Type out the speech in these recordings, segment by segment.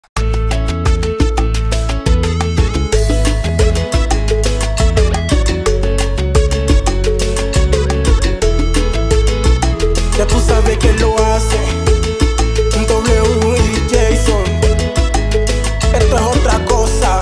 Ya tú sabes que lo hace W y Jason. Esto es otra cosa.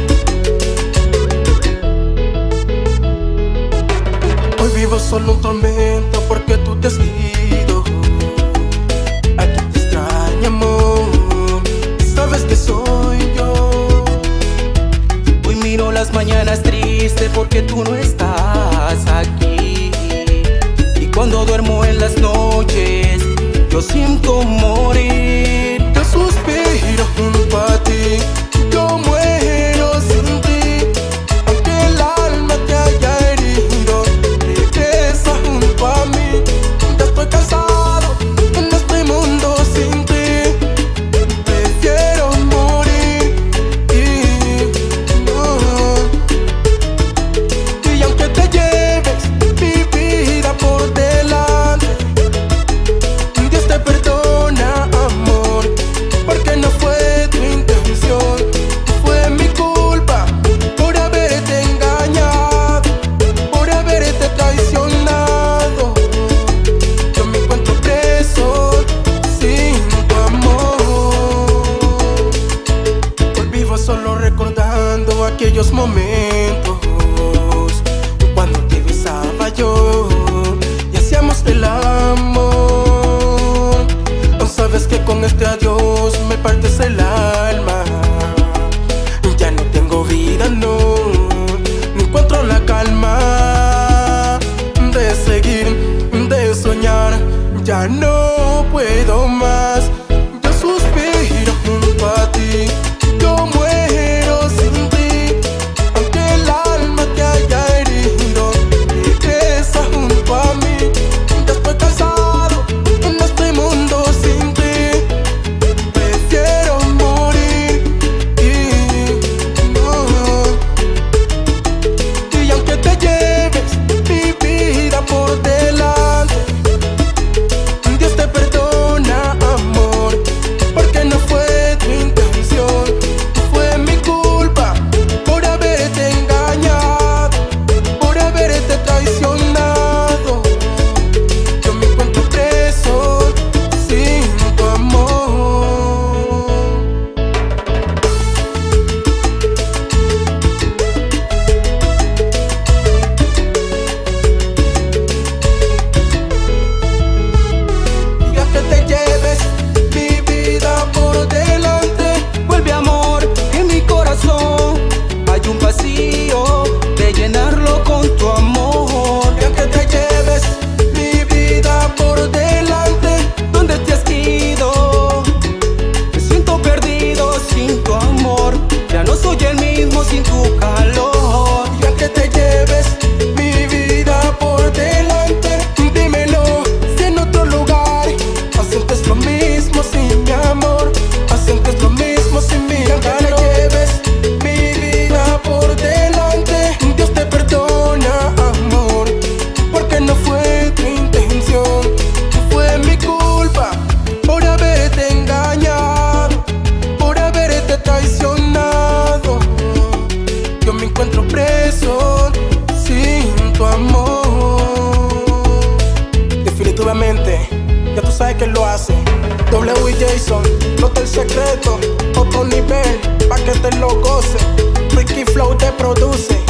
Hoy vivo solo un tormento porque tú te has ido. Aquí te extraño, amor, sabes que soy yo. Hoy miro las mañanas tristes porque tú no estás aquí. Y cuando duermo en las noches yo siento morir. Yo suspiro junto a ti, yo muero sin ti. Aunque el alma te haya herido, regresa junto a mí. Ya estoy cansado en este mundo sin ti. Prefiero morir y aunque te lleves mi vida por delante, Dios te perdona, amor, porque no fue tu intención. Fue mi culpa por haberte engañado, por haberte traicionado. Yo me encuentro preso sin tu amor. Hoy vivo solo recordando aquellos momentos cuando te besaba yo y hacíamos el amor. No sabes que con este adiós me partes el alma. Ya no tengo vida, no encuentro la calma de seguir, de soñar. Ya no puedo más. Yo suspiro junto a ti, yo muero sin ti. Aunque el alma te haya herido, regresa junto a mí. Ya estoy cansado en este mundo sin ti. Prefiero morir y aunque te lleves mi vida por delante, Dios te perdona, amor, porque no fue tu intención. Fue mi culpa por haberte engañado, por haberte traicionado. Yo me encuentro preso sin tu amor. Y aunque te lleves mi vida por delante, Vuelve, amor, en mi corazón hay un vacío de llenarlo con tu amor. y aunque te lleves mi vida por delante, ¿Dónde te has ido? Me siento perdido sin tu amor. Ya no soy el mismo sin tu calor. y aunque te lleves mi vida por delante, dímelo si en otro lugar sientes lo mismo sin mi amor, sientes lo mismo sin mi calor. Y aunque te lleves mi vida por delante, Dios te perdona, amor, porque no fue tu intención. Fue mi culpa por haberte engañado, por haberte traicionado. Yo me encuentro preso sin tu amor. Definitivamente, ya tú sabes que lo hace W y Jason. Nota el secreto, otro nivel, pa' que te lo goce. Ricky Flow te produce.